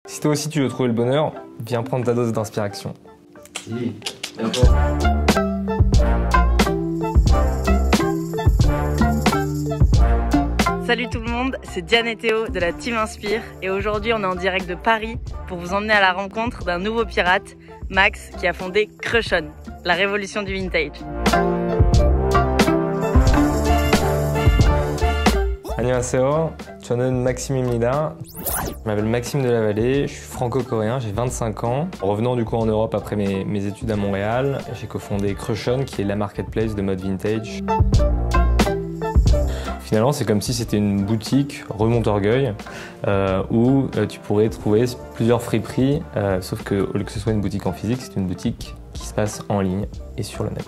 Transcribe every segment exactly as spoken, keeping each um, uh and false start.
Si toi aussi tu veux trouver le bonheur, viens prendre ta dose d'inspiration. Si, d'accord. Salut tout le monde, c'est Diane et Théo de la Team Inspire et aujourd'hui on est en direct de Paris pour vous emmener à la rencontre d'un nouveau pirate, Max, qui a fondé Crushon, la révolution du vintage. Annyeonghaseyo, 저는 maximim니다. Je m'appelle Maxime de la Vallée, je suis franco-coréen, j'ai vingt-cinq ans. En revenant du coup en Europe après mes, mes études à Montréal, j'ai cofondé Crushon, qui est la marketplace de mode vintage. Finalement, c'est comme si c'était une boutique Remontorgueil euh, où euh, tu pourrais trouver plusieurs friperies, euh, sauf que au lieu que ce soit une boutique en physique, c'est une boutique qui se passe en ligne et sur le net.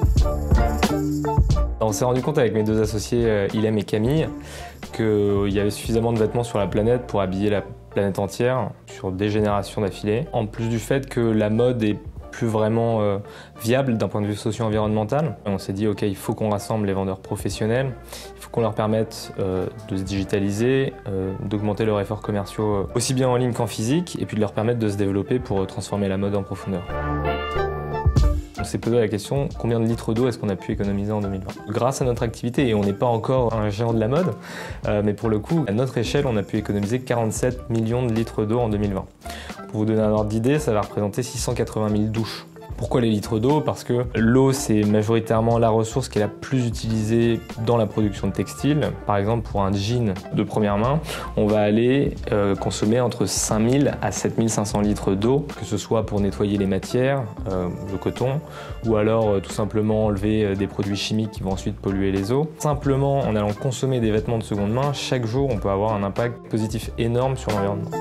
On s'est rendu compte avec mes deux associés, euh, Ilem et Camille, qu'il y avait suffisamment de vêtements sur la planète pour habiller la planète entière sur des générations d'affilée. En plus du fait que la mode est plus vraiment euh, viable d'un point de vue socio-environnemental. On s'est dit, ok, il faut qu'on rassemble les vendeurs professionnels, il faut qu'on leur permette euh, de se digitaliser, euh, d'augmenter leurs efforts commerciaux euh, aussi bien en ligne qu'en physique, et puis de leur permettre de se développer pour euh, transformer la mode en profondeur. On s'est posé la question, combien de litres d'eau est-ce qu'on a pu économiser en deux mille vingt? Grâce à notre activité, et on n'est pas encore un géant de la mode, euh, mais pour le coup, à notre échelle, on a pu économiser quarante-sept millions de litres d'eau en deux mille vingt. Pour vous donner un ordre d'idée, ça va représenter six cent quatre-vingt mille douches. Pourquoi les litres d'eau? Parce que l'eau, c'est majoritairement la ressource qui est la plus utilisée dans la production de textiles. Par exemple, pour un jean de première main, on va aller euh, consommer entre cinq mille à sept mille cinq cents litres d'eau, que ce soit pour nettoyer les matières, euh, le coton, ou alors euh, tout simplement enlever euh, des produits chimiques qui vont ensuite polluer les eaux. Simplement, en allant consommer des vêtements de seconde main, chaque jour, on peut avoir un impact positif énorme sur l'environnement.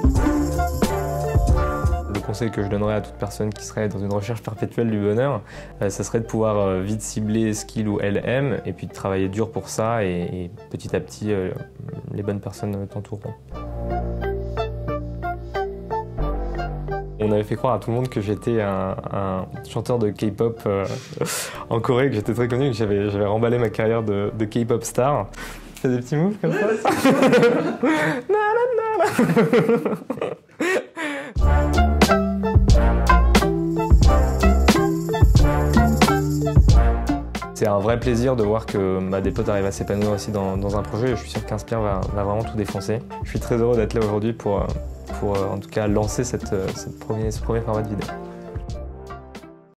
Le conseil que je donnerais à toute personne qui serait dans une recherche perpétuelle du bonheur, euh, ça serait de pouvoir euh, vite cibler ce qu'il ou elle aime et puis de travailler dur pour ça et, et petit à petit, euh, les bonnes personnes t'entoureront. On avait fait croire à tout le monde que j'étais un, un chanteur de K-pop euh, en Corée, que j'étais très connu, que j'avais j'avais remballé ma carrière de, de K-pop star. Tu fais des petits moves comme ça? C'est un vrai plaisir de voir que bah, des potes arrivent à s'épanouir aussi dans, dans un projet. Je suis sûr qu'Inspire va, va vraiment tout défoncer. Je suis très heureux d'être là aujourd'hui pour, pour en tout cas lancer cette, cette premier, ce premier format de vidéo.